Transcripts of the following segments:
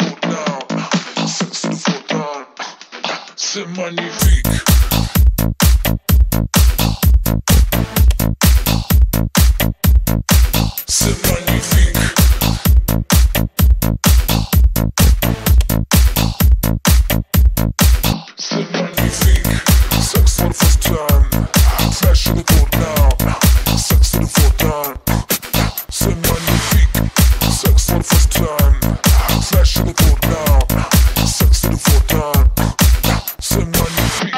foot down, sex to the foot down, c'est magnifique. C'est magnifique. C'est magnifique. Sex for the first time. Flash to the foot down. Sex to the foot down. C'est magnifique. Sex for the first time. Flash to the foot down. Sex to the foot down. C'est magnifique.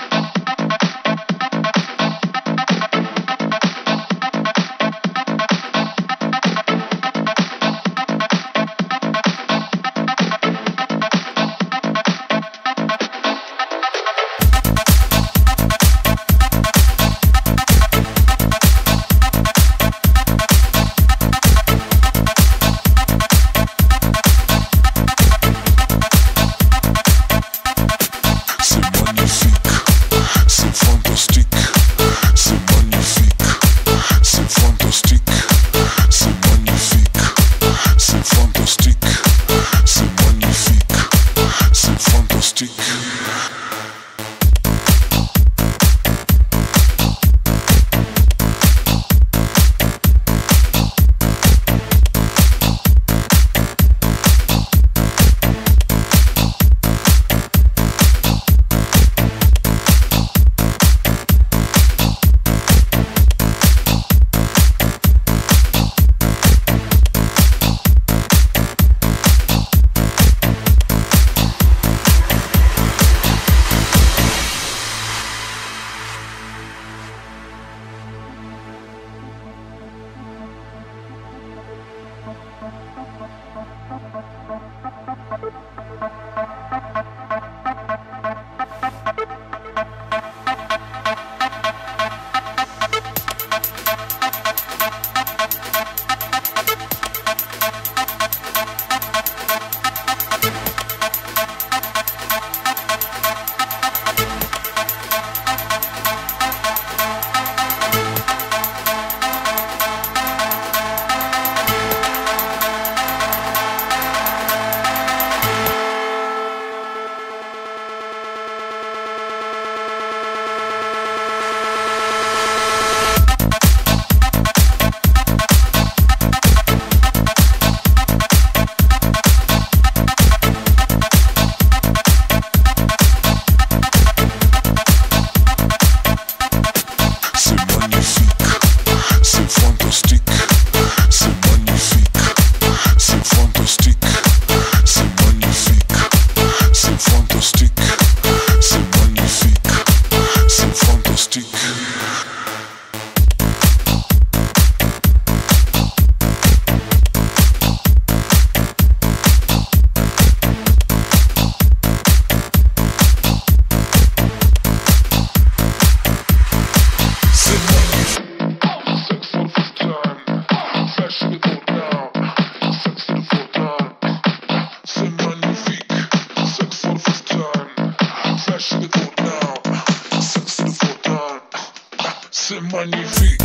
C'est magnifique.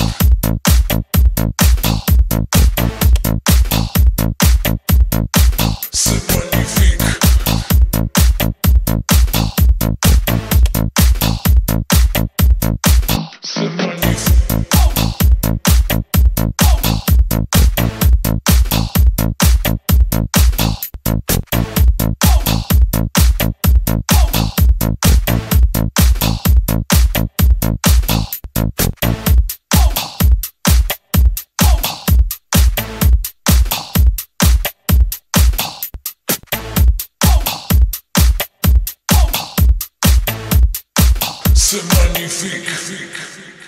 C'est magnifique. C'est magnifique. C'est magnifique.